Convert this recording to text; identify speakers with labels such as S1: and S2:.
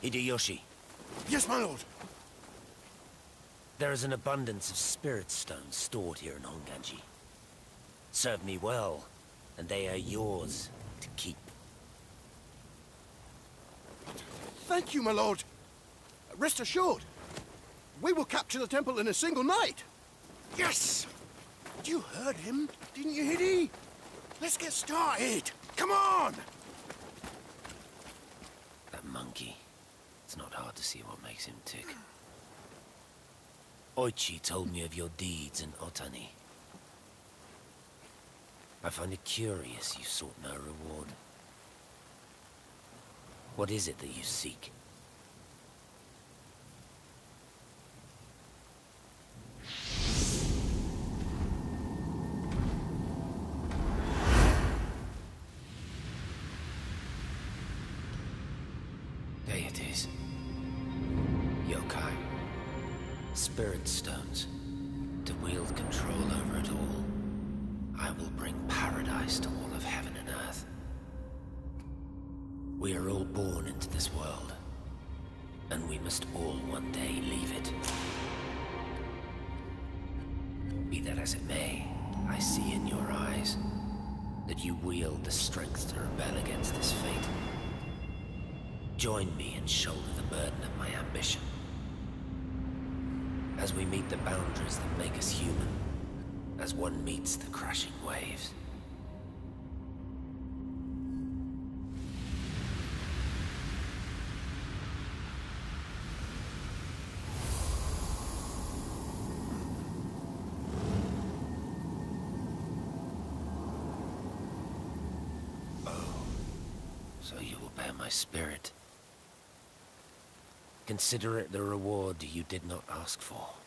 S1: Hideyoshi,
S2: Yes, my lord.
S1: there is an abundance of spirit stones stored here in Honganji. Serve me well, and they are yours to keep.
S2: Thank you, my lord. Rest assured, we will capture the temple in a single night. Yes! You heard him, didn't you, Hidi? Let's get started. Come on!
S1: That monkey. It's not hard to see what makes him tick. Oichi told me of your deeds in Otani. I find it curious you sought no reward. What is it that you seek? Deities. Yokai. Spirit stones. To wield control over it all. I will bring paradise to all of heaven and earth. We are all born into this world, and we must all one day leave it. Be that as it may, I see in your eyes that you wield the strength to rebel against this fate. Join me and shoulder the burden of my ambition. As we meet the boundaries that make us human, as one meets the crashing waves. Oh, so you will bear my spirit. Consider it the reward you did not ask for.